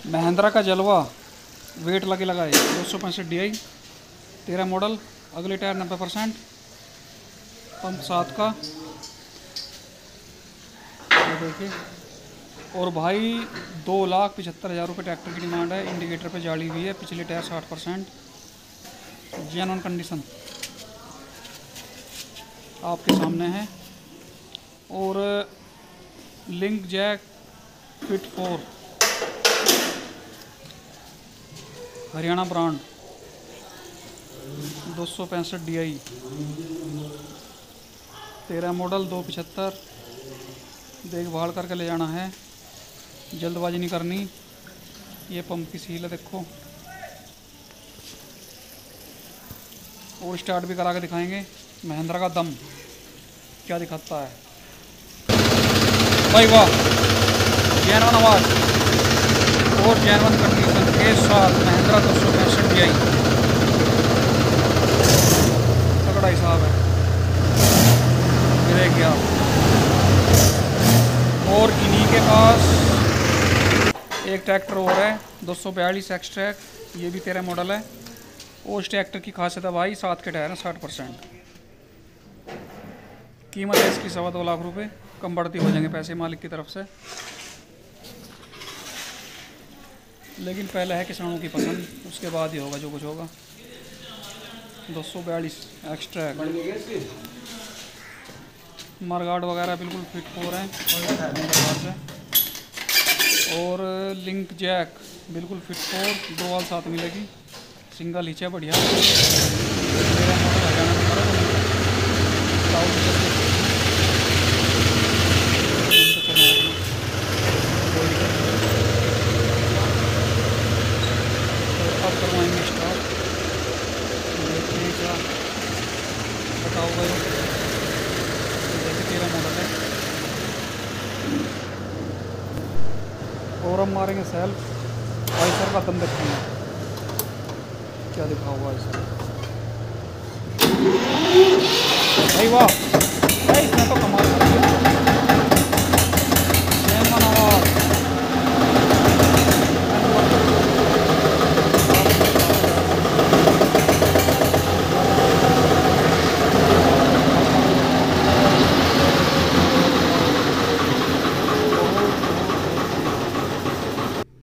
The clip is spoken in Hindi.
महिंद्रा का जलवा वेट लगे लगाए 265 DI 13 मॉडल। अगले टायर 90%। पंप 7 का ये देखिए। और भाई 2,75,000 रुपये ट्रैक्टर की डिमांड है। इंडिकेटर पे जाली हुई है। पिछले टायर 60%। जेन्युइन कंडीशन आपके सामने है। और link jack fit 4 Haryana brand 265 DI 13 model 275। देखभाल करके ले जाना है, जल्दबाजी नहीं करनी। ये पंप की सील है देखो। और स्टार्ट भी करा के दिखाएंगे महिंद्रा का दम क्या दिखाता है भाई। वाह, जेन्युइन आवाज़ और जेन्युइन कंडीशन के साथ महिंद्रा 265 DI तगड़ा हिसाब है। ये देखिए आप। और इन्हीं के पास एक ट्रैक्टर और है 242 एक्सट्रैक, ये भी 13 मॉडल है। और इस ट्रैक्टर की खासियत है भाई 7 के टायर हैं 60%। कीमत है इसकी 2.25 लाख रुपए। कम बढ़ती हो जाएंगे पैसे मालिक की तरफ से, लेकिन पहले है किसानों की पसंद, उसके बाद ही होगा जो कुछ होगा। 242 एक्स्ट्रा मरगार्ड वगैरह बिल्कुल फिट हो रहे हैं। और लिंक जैक बिल्कुल फिट 4 2 वाल साथ मिलेगी। सिंगल हिच है बढ़िया। अब करवाएंगे स्टार्ट, देखते हैं क्या बताओ भाई। देखिए 13 मॉडल है। और हम मारेंगे सेल्फ। आइसर का दम देखेंगे क्या दिखा हुआ है भाई। वाह,